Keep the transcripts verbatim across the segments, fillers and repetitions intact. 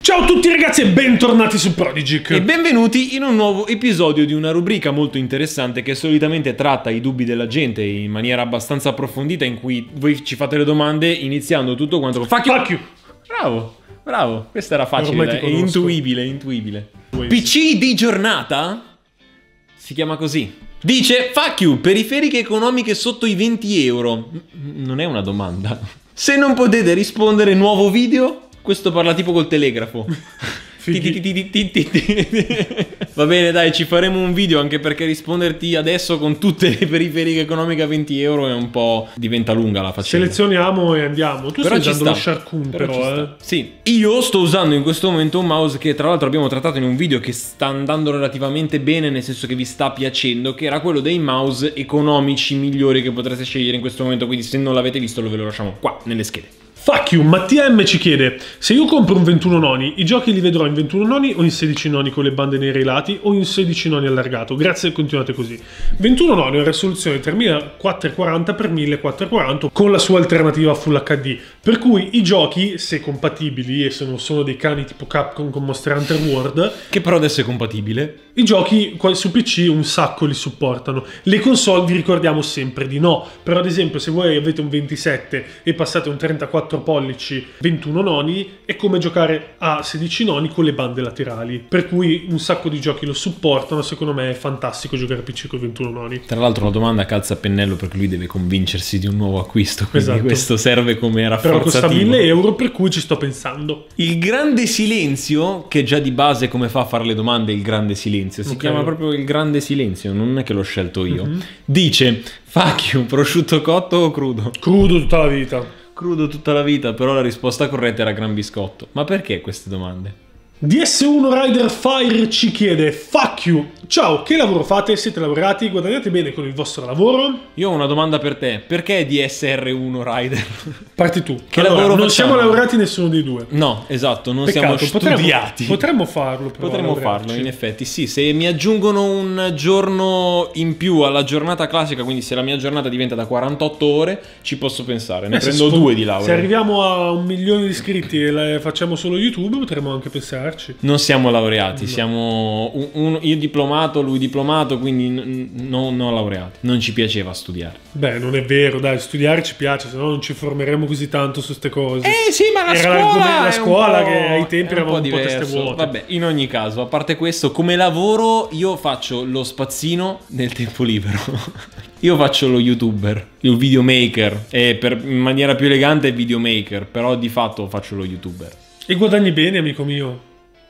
Ciao a tutti ragazzi e bentornati su Prodigic. E benvenuti in un nuovo episodio di una rubrica molto interessante che solitamente tratta i dubbi della gente in maniera abbastanza approfondita, in cui voi ci fate le domande iniziando tutto quanto con Fuck you! Fuck you. Bravo, bravo, questa era facile, Ormai ti è conosco. intuibile, intuibile. P C di giornata? Si chiama così. Dice, fuck you, periferiche economiche sotto i venti euro. Non è una domanda. Se non potete rispondere, nuovo video? Questo parla tipo col telegrafo. Va bene, dai, ci faremo un video, anche perché risponderti adesso con tutte le periferiche economiche a venti euro è un po'... diventa lunga la faccenda. Selezioniamo e andiamo. Tu Però stai ci usando lo sta. Sharkoon Però ci però, sta. eh. Sì, io sto usando in questo momento un mouse che tra l'altro abbiamo trattato in un video che sta andando relativamente bene, nel senso che vi sta piacendo, che era quello dei mouse economici migliori che potreste scegliere in questo momento, quindi se non l'avete visto lo ve lo lasciamo qua nelle schede. Fuck you, Mattia M ci chiede: se io compro un ventuno noni, i giochi li vedrò in ventuno noni o in sedici noni con le bande nere ai lati o in sedici noni allargato? Grazie e continuate così. ventuno noni è una risoluzione tremilaquattrocentoquaranta per millequattrocentoquaranta con la sua alternativa Full acca di, per cui i giochi, se compatibili e se non sono dei cani tipo Capcom con Monster Hunter World, che però adesso è compatibile, i giochi qua su P C un sacco li supportano. Le console vi ricordiamo sempre di no, però ad esempio se voi avete un ventisette e passate un trentaquattro pollici ventuno noni è come giocare a sedici noni con le bande laterali, per cui un sacco di giochi lo supportano. Secondo me è fantastico giocare a P C con ventuno noni. tra l'altro la domanda calza a pennello perché lui deve convincersi di un nuovo acquisto, quindi Esatto. questo serve come Però rafforzativo. costa mille euro, per cui ci sto pensando. Il grande silenzio, che già di base come fa a fare le domande il grande silenzio, si Ok. chiama proprio il grande silenzio, non è che l'ho scelto io. Mhm. Dice, fuck you, prosciutto cotto o crudo? Crudo tutta la vita. Crudo tutta la vita, però la risposta corretta era gran biscotto. Ma perché queste domande? D S uno Rider Fire ci chiede: fuck you, ciao, che lavoro fate? Siete laureati? Guadagnate bene con il vostro lavoro? Io ho una domanda per te, perché D S R uno Rider? Parti tu. Che Allora, lavoro non facciamo? siamo laureati nessuno dei due. No, esatto, non Peccato, siamo potremmo- studiati. Potremmo farlo, però, Potremmo laurearci. farlo, in effetti, sì. Se mi aggiungono un giorno in più alla giornata classica, quindi se la mia giornata diventa da quarantotto ore, ci posso pensare. Ne Eh, se prendo sfo- due di laurea. Se arriviamo a un milione di iscritti e la facciamo solo YouTube, potremmo anche pensarci. Non siamo laureati, siamo un, un- io diplomato, lui diplomato, quindi n- non non laureati. Non ci piaceva studiare. Beh, non è vero, dai, studiare ci piace, se no non ci formeremo così tanto su ste cose. Eh sì, ma la Era scuola, l'argomento- la è un scuola po'- che ai tempi è eravamo un po' teste diverso. vuote. Vabbè, in ogni caso, a parte questo, come lavoro io faccio lo spazzino nel tempo libero. Io faccio lo youtuber, il videomaker, e per, in maniera più elegante videomaker, però di fatto faccio lo youtuber. E guadagni bene, amico mio?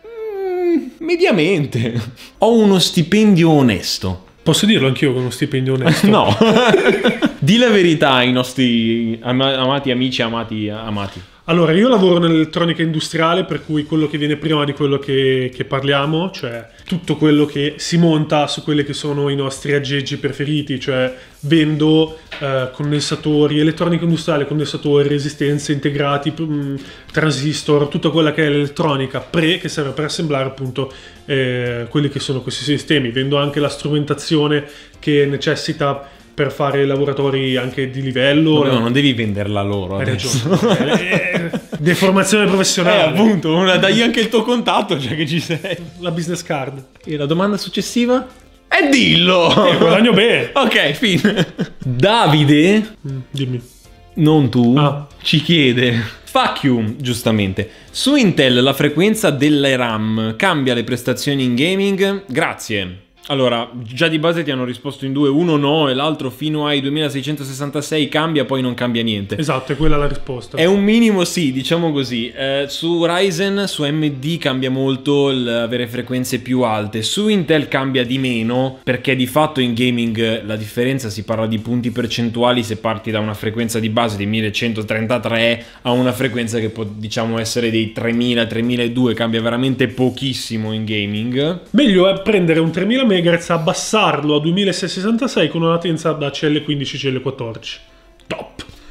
Mediamente. Ho uno stipendio onesto. Posso dirlo anch'io con uno stipendio onesto? No. Di la verità ai nostri ama- amati amici, amati, amati. Allora, io lavoro nell'elettronica industriale, per cui quello che viene prima di quello che, che parliamo, cioè tutto quello che si monta su quelli che sono i nostri aggeggi preferiti, cioè vendo eh, condensatori, elettronica industriale, condensatori, resistenze integrati, mh, transistor, tutta quella che è l'elettronica pre che serve per assemblare appunto eh, quelli che sono questi sistemi. Vendo anche la strumentazione che necessita per fare lavoratori anche di livello. No, non devi venderla loro. Hai adesso. ragione. Eh, deformazione Eh, professionale. appunto, una- dai anche il tuo contatto, già che ci sei. La business card. E la domanda successiva? E dillo! Eh, guadagno bene. Ok, fine. Davide, Mm, dimmi. non tu, Ah. ci chiede: fuck you, giustamente. Su Intel la frequenza delle RAM cambia le prestazioni in gaming? Grazie. Allora, già di base ti hanno risposto in due, uno no e l'altro fino ai duemilaseicentosessantasei cambia, poi non cambia niente. Esatto, è quella la risposta. È un minimo, sì, diciamo così. Eh, su Ryzen, su A M D cambia molto l'avere frequenze più alte. Su Intel cambia di meno, perché di fatto in gaming la differenza si parla di punti percentuali se parti da una frequenza di base di millecentotrentatré a una frequenza che può, diciamo, essere dei tremila, tremiladuecento, cambia veramente pochissimo in gaming. Meglio è prendere un tremila megahertz, abbassarlo a duemilasessantasei con una latenza da C L quindici C L quattordici. Top.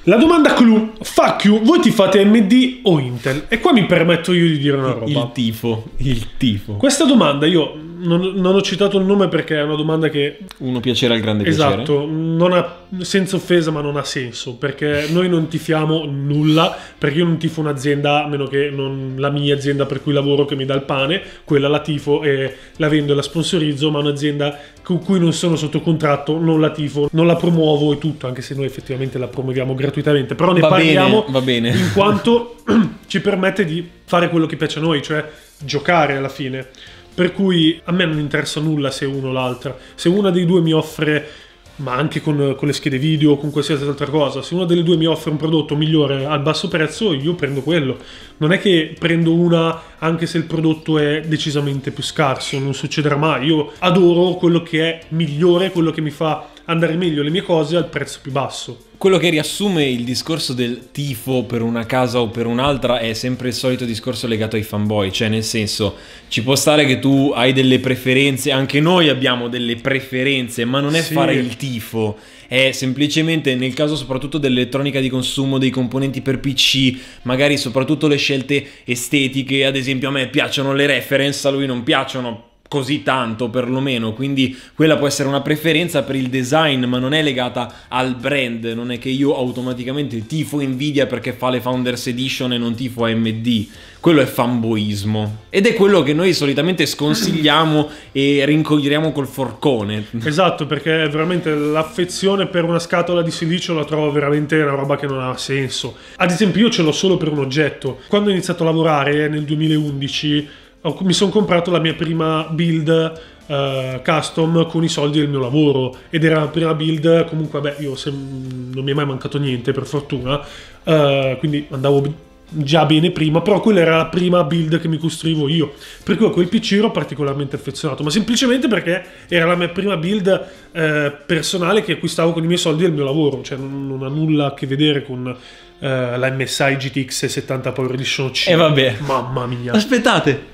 La domanda clou, fuck you, voi ti fate A M D o Intel? E qua mi permetto io di dire una roba. Il tifo, il tifo. Questa domanda io non, non ho citato il nome perché è una domanda che... Uno piacere al grande piacere. Esatto, non ha, senza offesa ma non ha senso, perché noi non tifiamo nulla, perché io non tifo un'azienda, a meno che non la mia azienda per cui lavoro che mi dà il pane, quella la tifo e la vendo e la sponsorizzo, ma un'azienda con cui non sono sotto contratto non la tifo, non la promuovo e tutto, anche se noi effettivamente la promuoviamo gratuitamente, però ne va parliamo bene, va bene. in quanto ci permette di fare quello che piace a noi, cioè giocare alla fine. Per cui a me non interessa nulla se uno o l'altra. Se una dei due mi offre, ma anche con, con le schede video o con qualsiasi altra cosa, se una delle due mi offre un prodotto migliore al basso prezzo, io prendo quello. Non è che prendo una anche se il prodotto è decisamente più scarso, non succederà mai. Io adoro quello che è migliore, quello che mi fa andare meglio le mie cose al prezzo più basso. Quello che riassume il discorso del tifo per una casa o per un'altra è sempre il solito discorso legato ai fanboy, cioè nel senso, ci può stare che tu hai delle preferenze, anche noi abbiamo delle preferenze, ma non è sì. fare il tifo, è semplicemente nel caso soprattutto dell'elettronica di consumo, dei componenti per P C, magari soprattutto le scelte estetiche, ad esempio a me piacciono le reference, a lui non piacciono così tanto perlomeno, quindi quella può essere una preferenza per il design, ma non è legata al brand, non è che io automaticamente tifo Nvidia perché fa le Founders Edition e non tifo A M D, quello è fanboismo ed è quello che noi solitamente sconsigliamo e rincogliamo col forcone. Esatto, perché veramente l'affezione per una scatola di silicio la trovo veramente una roba che non ha senso. Ad esempio io ce l'ho solo per un oggetto. Quando ho iniziato a lavorare nel duemilaundici mi sono comprato la mia prima build uh, custom con i soldi del mio lavoro ed era la prima build, comunque vabbè io se, non mi è mai mancato niente per fortuna, uh, quindi andavo già bene prima, però quella era la prima build che mi costruivo io, per cui a quel P C ero particolarmente affezionato, ma semplicemente perché era la mia prima build eh, personale che acquistavo con i miei soldi del mio lavoro, cioè non, non ha nulla a che vedere con eh, la M S I G T X settanta Power Edition C. E vabbè, mamma mia, aspettate.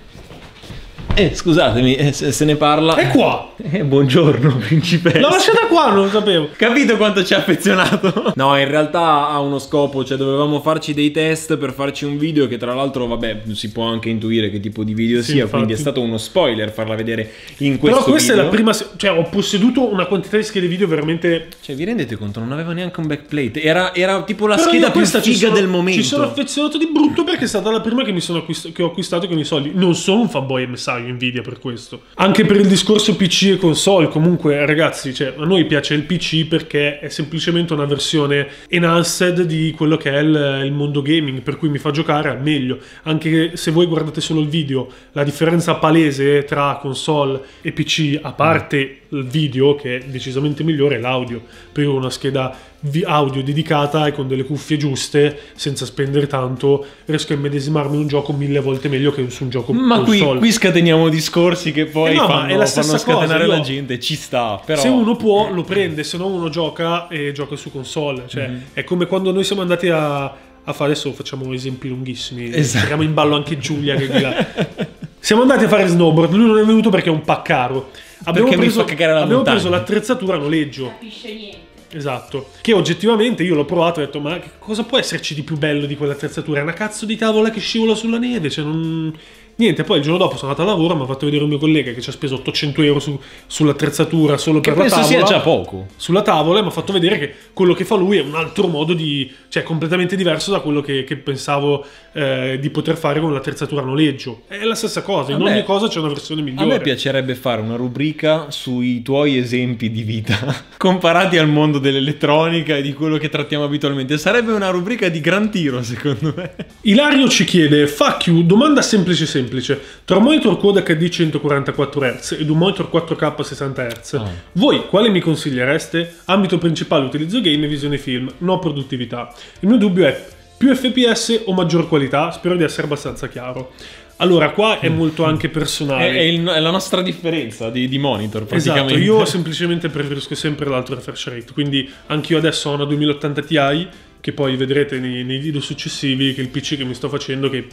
Eh, scusatemi, eh, se, se ne parla. È qua! Eh, buongiorno, principessa. L'ho lasciata qua, non lo sapevo. Capito quanto ci ha affezionato? No, in realtà ha uno scopo, cioè dovevamo farci dei test per farci un video che tra l'altro, vabbè, si può anche intuire che tipo di video sì, sia, infatti. quindi è stato uno spoiler farla vedere in questo Però questa video. è la prima, cioè ho posseduto una quantità di schede video veramente... Cioè vi rendete conto, non aveva neanche un backplate, era, era tipo la Però scheda più questa figa ci sono, del momento. Ci sono affezionato di brutto perché è stata la prima che, mi sono acquist- che ho acquistato con i soldi. Non sono un fanboy M S I Nvidia per questo. Anche per il discorso P C e console, comunque ragazzi, cioè, a noi piace il P C perché è semplicemente una versione enhanced di quello che è il, il mondo gaming, per cui mi fa giocare al meglio. Anche se voi guardate solo il video, la differenza palese tra console e P C, a parte il video che è decisamente migliore, è l'audio. Per una scheda audio dedicata e con delle cuffie giuste, senza spendere tanto, riesco a immedesimarmi in un gioco mille volte meglio che su un gioco ma console. qui, qui scateniamo discorsi che poi eh no, fanno, è la fanno stessa scatenare cosa. la Io, gente, ci sta, però... se uno può lo prende, se no uno gioca e gioca su console, cioè mm-hmm. È come quando noi siamo andati a, a fare, adesso facciamo esempi lunghissimi, esatto. Tiriamo in ballo anche Giulia che è di là. Siamo andati a fare snowboard, lui non è venuto perché è un paccaro. Abbiamo perché preso, mi fa cagare la abbiamo montagna. preso l'attrezzatura a noleggio. Non capisce niente. Esatto, che oggettivamente io l'ho provato e ho detto ma che cosa può esserci di più bello di quell'attrezzatura? È una cazzo di tavola che scivola sulla neve, cioè non... Niente, poi il giorno dopo sono andato a lavoro, mi ha fatto vedere un mio collega che ci ha speso ottocento euro su, sull'attrezzatura solo che per la tavola. penso sia già poco. Sulla tavola e mi ha fatto vedere che quello che fa lui è un altro modo di... cioè completamente diverso da quello che, che pensavo eh, di poter fare con l'attrezzatura a noleggio. È la stessa cosa, in A me- ogni cosa c'è una versione migliore. A me piacerebbe fare una rubrica sui tuoi esempi di vita comparati al mondo dell'elettronica e di quello che trattiamo abitualmente. Sarebbe una rubrica di gran tiro, secondo me. Ilario ci chiede, fuck you, domanda semplice semplice. Tra un monitor Quad H D centoquarantaquattro hertz ed un monitor quattro K sessanta hertz, Oh. voi quale mi consigliereste? Ambito principale utilizzo game e visione film, no produttività. Il mio dubbio è più F P S o maggior qualità? Spero di essere abbastanza chiaro. Allora, qua è molto anche personale. È, è, il- è la nostra differenza di, di monitor, praticamente. Esatto, io semplicemente preferisco sempre l'alto refresh rate, quindi anch'io adesso ho una duemilaottanta Ti, che poi vedrete nei, nei video successivi che il P C che mi sto facendo, che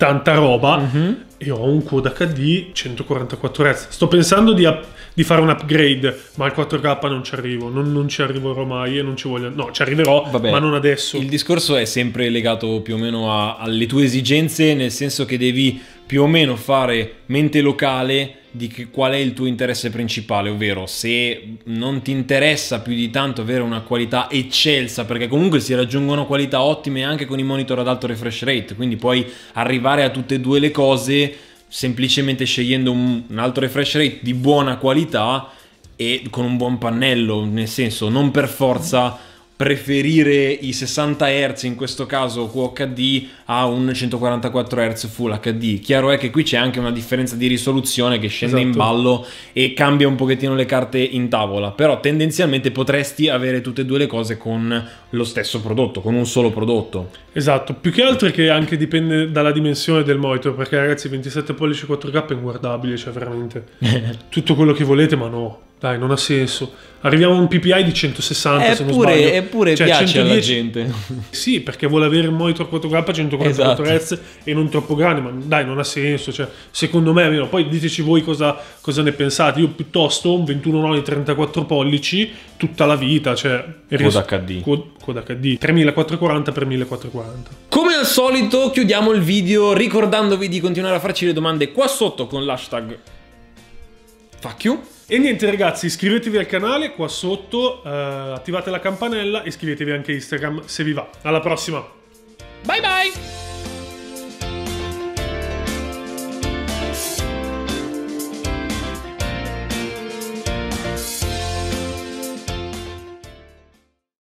tanta roba, mm-hmm. e ho un Quad acca di centoquarantaquattro hertz. Sto pensando di, up, di fare un upgrade, ma al quattro K non ci arrivo, non, non ci arriverò mai e non ci voglio... No, ci arriverò, Vabbè, ma non adesso. Il discorso è sempre legato più o meno a, alle tue esigenze, nel senso che devi più o meno fare mente locale di che, qual è il tuo interesse principale, ovvero se non ti interessa più di tanto avere una qualità eccelsa, perché comunque si raggiungono qualità ottime anche con i monitor ad alto refresh rate, quindi puoi arrivare a tutte e due le cose semplicemente scegliendo un, un alto refresh rate di buona qualità e con un buon pannello, nel senso non per forza preferire i sessanta hertz, in questo caso Q H D, a un centoquarantaquattro hertz Full H D. Chiaro è che qui c'è anche una differenza di risoluzione che scende esatto. in ballo e cambia un pochettino le carte in tavola, però tendenzialmente potresti avere tutte e due le cose con lo stesso prodotto, con un solo prodotto. Esatto, più che altro è che anche dipende dalla dimensione del monitor, perché ragazzi ventisette pollici quattro K è inguardabile, cioè veramente tutto quello che volete, ma no. Dai, non ha senso. Arriviamo a un P P I di centosessanta, eppure, se non sbaglio. Eppure cioè, piace centodieci... alla gente. Sì, perché vuole avere un monitor quattro K centoquarantaquattro hertz esatto. e non troppo grande, ma dai, non ha senso. Cioè, secondo me, almeno, poi diteci voi cosa, cosa ne pensate. Io piuttosto un ventuno nove di trentaquattro pollici tutta la vita. Cioè, Quad H D. Quad, Quad H D. tremilaquattrocentoquaranta per millequattrocentoquaranta. Come al solito, chiudiamo il video ricordandovi di continuare a farci le domande qua sotto con l'hashtag fuck you. E niente ragazzi, iscrivetevi al canale qua sotto, eh, attivate la campanella e iscrivetevi anche a Instagram se vi va. Alla prossima! Bye bye!